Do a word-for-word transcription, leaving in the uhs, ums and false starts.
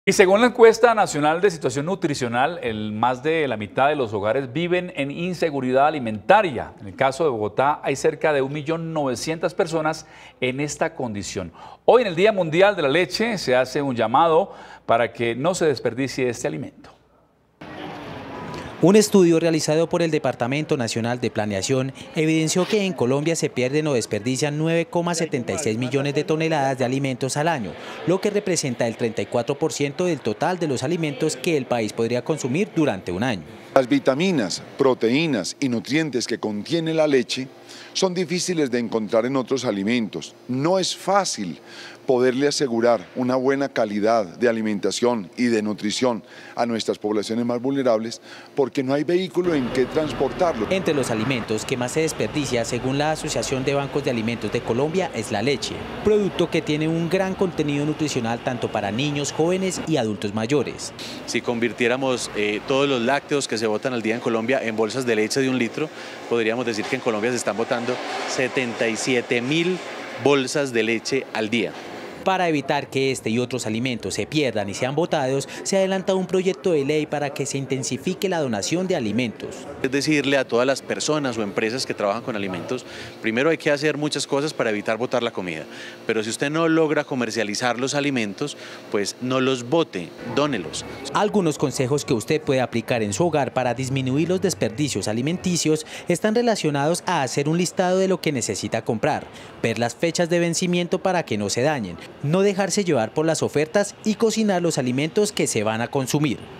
Y según la encuesta nacional de situación nutricional, el más de la mitad de los hogares viven en inseguridad alimentaria. En el caso de Bogotá hay cerca de un millón novecientas personas en esta condición. Hoy en el Día Mundial de la Leche se hace un llamado para que no se desperdicie este alimento. Un estudio realizado por el Departamento Nacional de Planeación evidenció que en Colombia se pierden o desperdician nueve coma setenta y seis millones de toneladas de alimentos al año, lo que representa el treinta y cuatro por ciento del total de los alimentos que el país podría consumir durante un año. Las vitaminas, proteínas y nutrientes que contiene la leche son difíciles de encontrar en otros alimentos. No es fácil poderle asegurar una buena calidad de alimentación y de nutrición a nuestras poblaciones más vulnerables porque no hay vehículo en que transportarlo. Entre los alimentos que más se desperdicia, según la Asociación de Bancos de Alimentos de Colombia, es la leche, producto que tiene un gran contenido nutricional tanto para niños, jóvenes y adultos mayores. Si convirtiéramos eh, todos los lácteos que se botan al día en Colombia en bolsas de leche de un litro, podríamos decir que en Colombia se están botando setenta y siete mil bolsas de leche al día. Para evitar que este y otros alimentos se pierdan y sean botados, se adelanta un proyecto de ley para que se intensifique la donación de alimentos. Es decirle a todas las personas o empresas que trabajan con alimentos, primero hay que hacer muchas cosas para evitar botar la comida, pero si usted no logra comercializar los alimentos, pues no los bote, dónelos. Algunos consejos que usted puede aplicar en su hogar para disminuir los desperdicios alimenticios están relacionados a hacer un listado de lo que necesita comprar, ver las fechas de vencimiento para que no se dañen, no dejarse llevar por las ofertas y cocinar los alimentos que se van a consumir.